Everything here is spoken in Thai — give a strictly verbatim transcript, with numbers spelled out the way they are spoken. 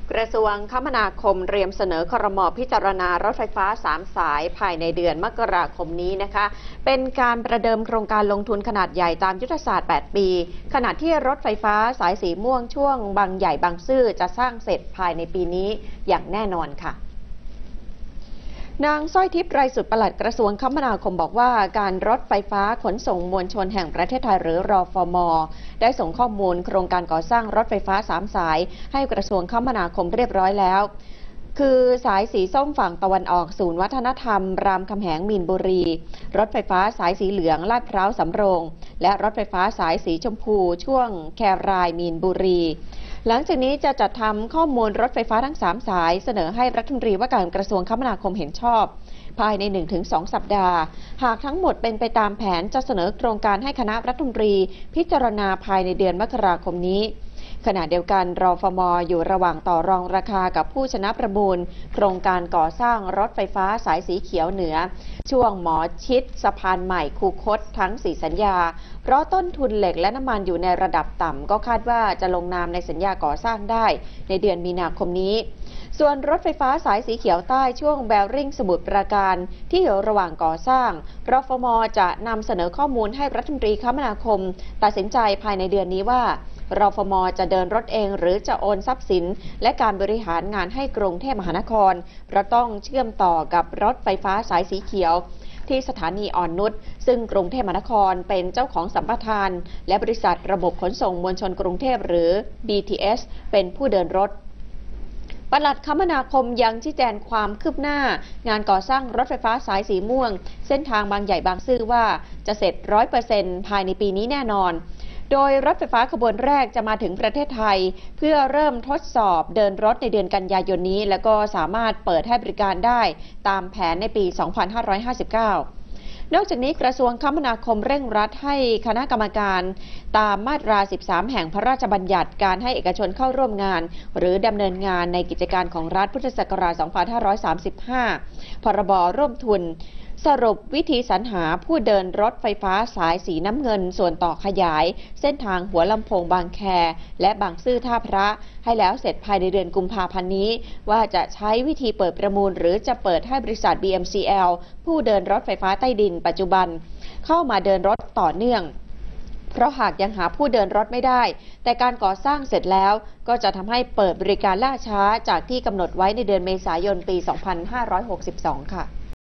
กระทรวงคมนาคมเตรียมเสนอครม.พิจารณารถไฟฟ้าสามสายภายในเดือนมกราคมนี้นะคะเป็นการประเดิมโครงการลงทุนขนาดใหญ่ตามยุทธศาสตร์แปดปีขณะที่รถไฟฟ้าสายสีม่วงช่วงบางใหญ่บางซื่อจะสร้างเสร็จภายในปีนี้อย่างแน่นอนค่ะนางสร้อยทิพย์ ไรสุดปลัดกระทรวงคมนาคมบอกว่าการรถไฟฟ้าขนส่งมวลชนแห่งประเทศไทยหรือรฟม.ได้ส่งข้อมูลโครงการก่อสร้างรถไฟฟ้าสามสายให้กระทรวงคมนาคมเรียบร้อยแล้วคือสายสีส้มฝั่งตะวันออกศูนย์วัฒนธรรมรามคำแหงมีนบุรีรถไฟฟ้าสายสีเหลืองลาดพร้าวสำโรงและรถไฟฟ้าสายสีชมพูช่วงแครายมีนบุรีหลังจากนี้จะจัดทำข้อมูลรถไฟฟ้าทั้งสามสายเสนอให้รัฐมนตรีว่าการกระทรวงคมนาคมเห็นชอบภายใน หนึ่งถึงสอง สัปดาห์หากทั้งหมดเป็นไปตามแผนจะเสนอโครงการให้คณะรัฐมนตรีพิจารณาภายในเดือนมกราคมนี้ขณะเดียวกันรฟม.อยู่ระหว่างต่อรองราคากับผู้ชนะประมูลโครงการก่อสร้างรถไฟฟ้าสายสีเขียวเหนือช่วงหมอชิดสะพานใหม่คูคตทั้งสี่สัญญาเพราะต้นทุนเหล็กและน้ำมันอยู่ในระดับต่ำก็คาดว่าจะลงนามในสัญญาก่อสร้างได้ในเดือนมีนาคมนี้ส่วนรถไฟฟ้าสายสีเขียวใต้ช่วงแบริ่งสมุทรปราการที่อยู่ระหว่างก่อสร้างรฟม.จะนำเสนอข้อมูลให้รัฐมนตรีคมนาคมตัดสินใจภายในเดือนนี้ว่ารฟม.จะเดินรถเองหรือจะโอนทรัพย์สินและการบริหารงานให้กรุงเทพมหานครเพราะต้องเชื่อมต่อกับรถไฟฟ้าสายสีเขียวที่สถานีอ่อนนุชซึ่งกรุงเทพมหานครเป็นเจ้าของสัมปทานและบริษัทระบบขนส่งมวลชนกรุงเทพหรือ บี ที เอส เป็นผู้เดินรถปลัดคมนาคมยังชี้แจงความคืบหน้างานก่อสร้างรถไฟฟ้าสายสีม่วงเส้นทางบางใหญ่บางซื่อว่าจะเสร็จ ร้อยเปอร์เซ็นต์ ภายในปีนี้แน่นอนโดยรถไฟฟ้าขบวนแรกจะมาถึงประเทศไทยเพื่อเริ่มทดสอบเดินรถในเดือนกันยายนนี้แล้วก็สามารถเปิดให้บริการได้ตามแผนในปี สองพันห้าร้อยห้าสิบเก้านอกจากนี้กระทรวงคมนาคมเร่งรัดให้คณะกรรมการตามมาตรา สิบสาม แห่งพระราชบัญญัติการให้เอกชนเข้าร่วมงานหรือดำเนินงานในกิจการของรัฐพุทธศักราช สองพันห้าร้อยสามสิบห้า พรบร่วมทุนสรุปวิธีสรรหาผู้เดินรถไฟฟ้าสายสีน้ำเงินส่วนต่อขยายเส้นทางหัวลำโพงบางแคและบางซื่อท่าพระให้แล้วเสร็จภายในเดือนกุมภาพันธ์นี้ว่าจะใช้วิธีเปิดประมูลหรือจะเปิดให้บริษัท บี เอ็ม ซี แอล ผู้เดินรถไฟฟ้าใต้ดินปัจจุบันเข้ามาเดินรถต่อเนื่องเพราะหากยังหาผู้เดินรถไม่ได้แต่การก่อสร้างเสร็จแล้วก็จะทำให้เปิดบริการล่าช้าจากที่กำหนดไว้ในเดือนเมษายนปี สองพันห้าร้อยหกสิบสอง ค่ะ